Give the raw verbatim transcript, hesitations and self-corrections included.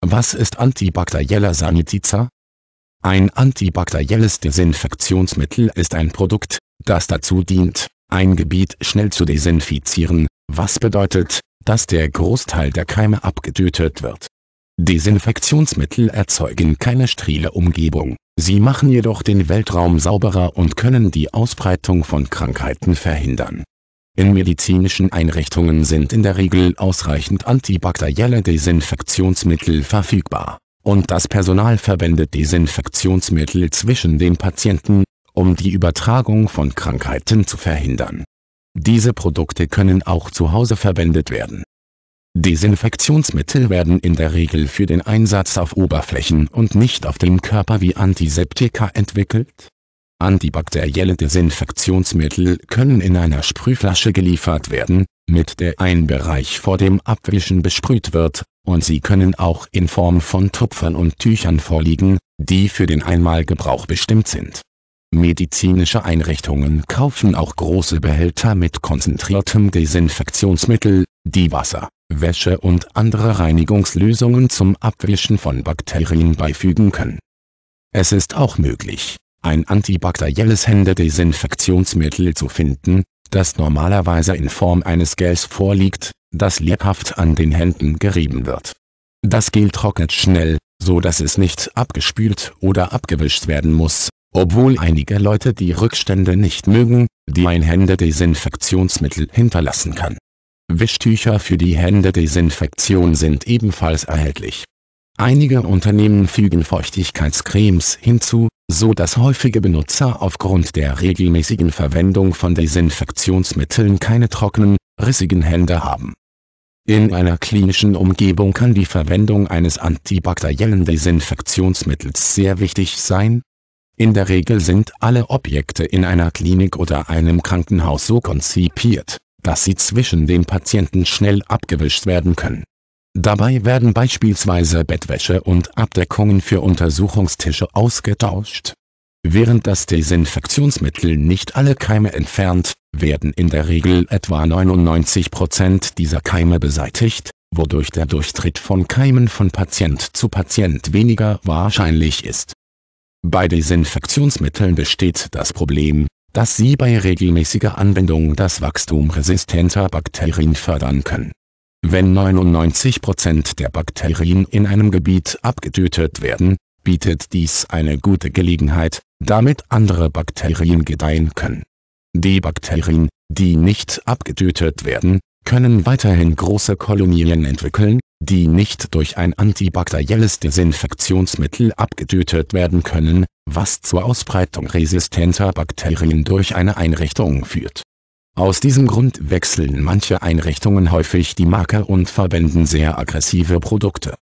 Was ist antibakterieller Sanitizer? Ein antibakterielles Desinfektionsmittel ist ein Produkt, das dazu dient, ein Gebiet schnell zu desinfizieren, was bedeutet, dass der Großteil der Keime abgetötet wird. Desinfektionsmittel erzeugen keine sterile Umgebung, sie machen jedoch den Weltraum sauberer und können die Ausbreitung von Krankheiten verhindern. In medizinischen Einrichtungen sind in der Regel ausreichend antibakterielle Desinfektionsmittel verfügbar, und das Personal verwendet Desinfektionsmittel zwischen den Patienten, um die Übertragung von Krankheiten zu verhindern. Diese Produkte können auch zu Hause verwendet werden. Desinfektionsmittel werden in der Regel für den Einsatz auf Oberflächen und nicht auf dem Körper wie Antiseptika entwickelt. Antibakterielle Desinfektionsmittel können in einer Sprühflasche geliefert werden, mit der ein Bereich vor dem Abwischen besprüht wird, und sie können auch in Form von Tupfern und Tüchern vorliegen, die für den Einmalgebrauch bestimmt sind. Medizinische Einrichtungen kaufen auch große Behälter mit konzentriertem Desinfektionsmittel, die Wasser, Wäsche und andere Reinigungslösungen zum Abwischen von Bakterien beifügen können. Es ist auch möglich, ein antibakterielles Händedesinfektionsmittel zu finden, das normalerweise in Form eines Gels vorliegt, das lebhaft an den Händen gerieben wird. Das Gel trocknet schnell, so dass es nicht abgespült oder abgewischt werden muss, obwohl einige Leute die Rückstände nicht mögen, die ein Händedesinfektionsmittel hinterlassen kann. Wischtücher für die Händedesinfektion sind ebenfalls erhältlich. Einige Unternehmen fügen Feuchtigkeitscremes hinzu, so dass häufige Benutzer aufgrund der regelmäßigen Verwendung von Desinfektionsmitteln keine trockenen, rissigen Hände haben. In einer klinischen Umgebung kann die Verwendung eines antibakteriellen Desinfektionsmittels sehr wichtig sein. In der Regel sind alle Objekte in einer Klinik oder einem Krankenhaus so konzipiert, dass sie zwischen den Patienten schnell abgewischt werden können. Dabei werden beispielsweise Bettwäsche und Abdeckungen für Untersuchungstische ausgetauscht. Während das Desinfektionsmittel nicht alle Keime entfernt, werden in der Regel etwa neunundneunzig Prozent dieser Keime beseitigt, wodurch der Durchtritt von Keimen von Patient zu Patient weniger wahrscheinlich ist. Bei Desinfektionsmitteln besteht das Problem, dass sie bei regelmäßiger Anwendung das Wachstum resistenter Bakterien fördern können. Wenn neunundneunzig Prozent der Bakterien in einem Gebiet abgetötet werden, bietet dies eine gute Gelegenheit, damit andere Bakterien gedeihen können. Die Bakterien, die nicht abgetötet werden, können weiterhin große Kolonien entwickeln, die nicht durch ein antibakterielles Desinfektionsmittel abgetötet werden können, was zur Ausbreitung resistenter Bakterien durch eine Einrichtung führt. Aus diesem Grund wechseln manche Einrichtungen häufig die Marke und verwenden sehr aggressive Produkte.